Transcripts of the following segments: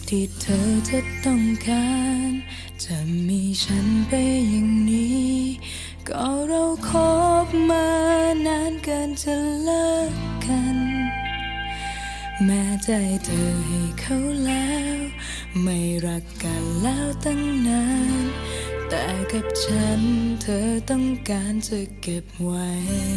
ที่เธอจะต้องการจะมีฉันไปอย่างนี้ก็เราคบมานานเกินจะเลิกกันแม้ใจเธอให้เขาแล้วไม่รักกันแล้วตั้งนานแต่กับฉันเธอต้องการจะเก็บไว้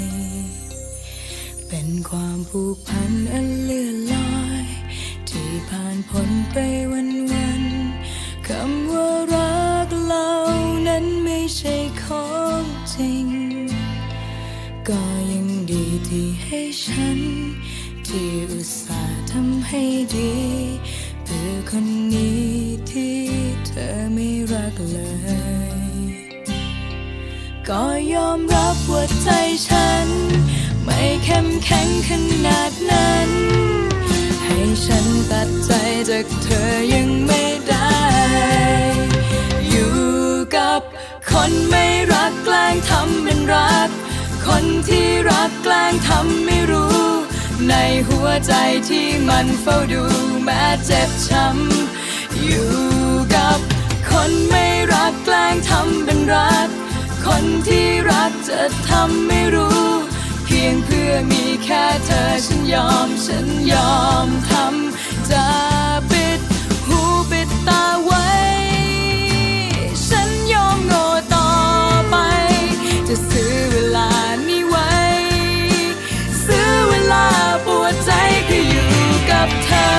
เป็นความผูกพันอันเลื่อนลอยที่ผ่านพ้นไปวันๆคำว่ารักเรานั้นไม่ใช่ของจริงก็ยังดีที่ให้ฉันที่อุตส่าห์ทำให้ดีเพื่อคนนี้ที่เธอไม่รักเลยก็ยอมรับว่าใจฉันไม่เข้มแข็งขนาดนั้นให้ฉันตัดใจจากเธอยังไม่ได้อยู่กับคนไม่รักแกล้งทำเป็นรักคนที่รักแกล้งทำไม่รู้ในหัวใจที่มันเฝ้าดูแม้เจ็บช้ำอยู่กับคนไม่รักแกล้งทำเป็นรักคนที่รักจะทำไม่รู้เพียงเพื่อมีแค่เธอฉันยอมทำจะปิดหูปิดตาไว้ฉันยอมโง่ต่อไปจะซื้อเวลานี้ไว้ซื้อเวลาปวดใจคืออยู่กับเธอ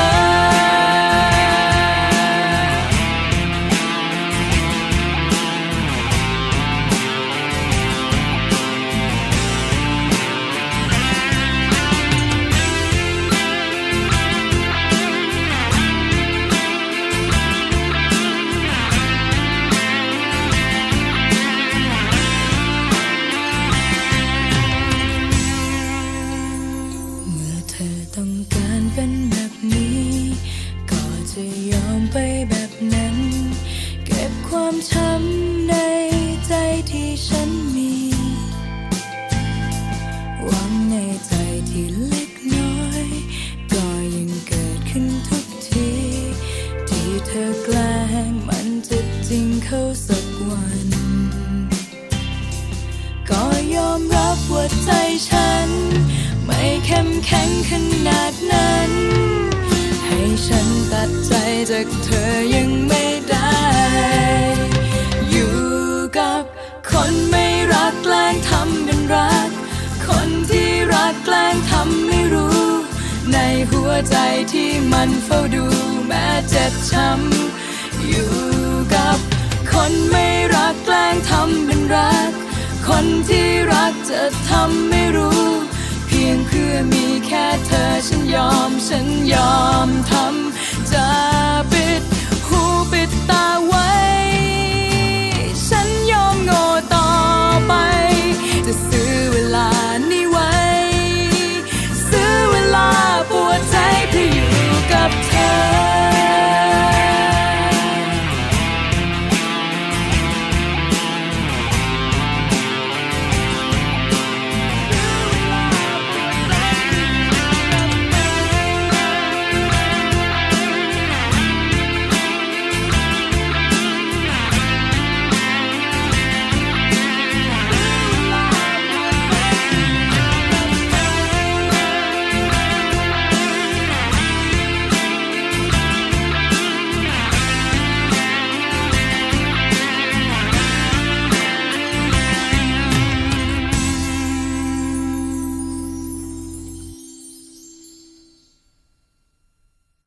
ต้องการเป็นแบบนี้ก็จะยอมไปแบบนั้นเก็บความช้ำในใจที่ฉันมีหวังในใจที่เล็กน้อยก็ยังเกิดขึ้นทุกทีที่เธอแกล้งมันจะจริงเข้าสักวันก็ยอมรับว่าใจฉันไม่เข้มแข็งขนาดนั้นให้ฉันตัดใจจากเธอยังไม่ได้อยู่กับคนไม่รักแกล้งทำเป็นรักคนที่รักแกล้งทำไม่รู้ในหัวใจที่มันเฝ้าดูแม้เจ็บช้ำอยู่กับคนไม่รักแกล้งทำเป็นรักคนที่รักจะทำไม่รู้เพียงเพื่อมีแค่เธอฉันยอมทำจะ